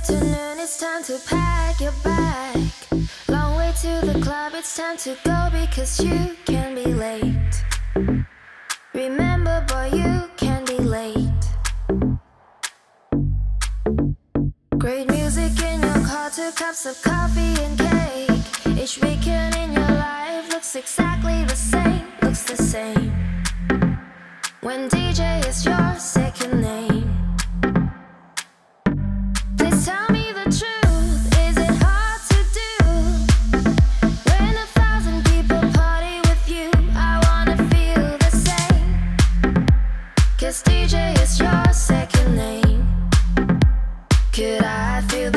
afternoon, it's time to pack your bag. Long way to the club, it's time to go because you can be late. Remember, boy, you can be late. Great music in your car, 2 cups of coffee and cake. Each weekend in your life looks exactly the same, looks the same. When DJ is your second name. Please tell me the truth, is it hard to do? When 1,000 people party with you, I wanna feel the same. 'Cause DJ is your second name. Could I feel